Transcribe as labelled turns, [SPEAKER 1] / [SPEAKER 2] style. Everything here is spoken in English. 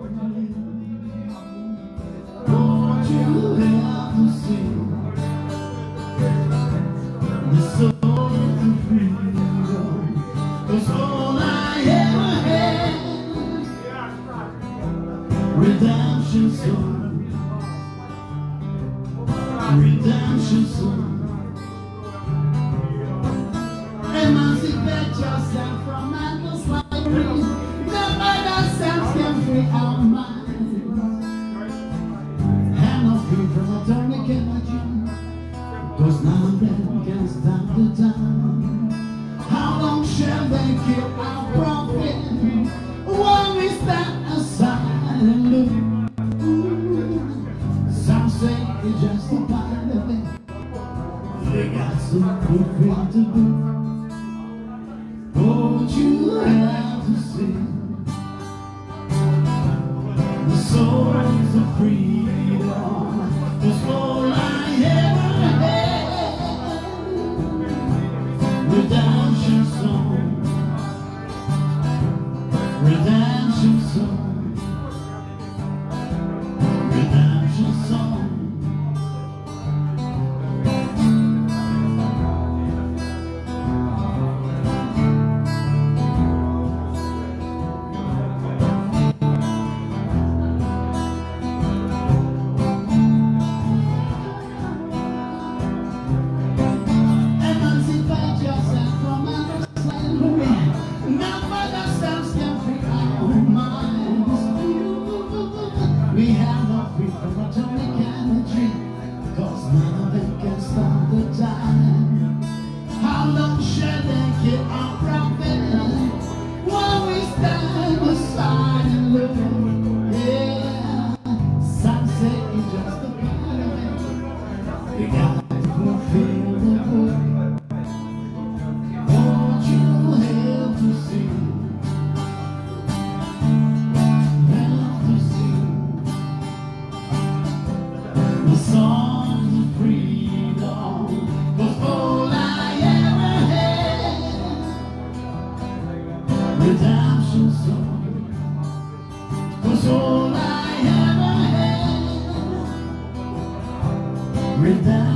[SPEAKER 1] What you have to see, the soul of freedom was all I ever had. Redemption song, redemption song. Emancipate yourself from mental slavery. Not by ourselves can free our minds. And not free from atomic energy, 'cause none of them can stand the time. How long shall they kill our prophet while we stand aside and look? Some say it's just a part of it. They got some good thing to do. What you have to see, the souls of freedom was all I ever had. Redemption song, redemption song, redemption song. We have no free from atomic energy, 'cause none of them can stop the time. How long shall they kill our prophet while we stand aside and look? Yeah, some say it's just a part of it. We got to fulfill the book. What you have to see, the songs of freedom was all I ever had. Redemption song was all I ever had. Redemption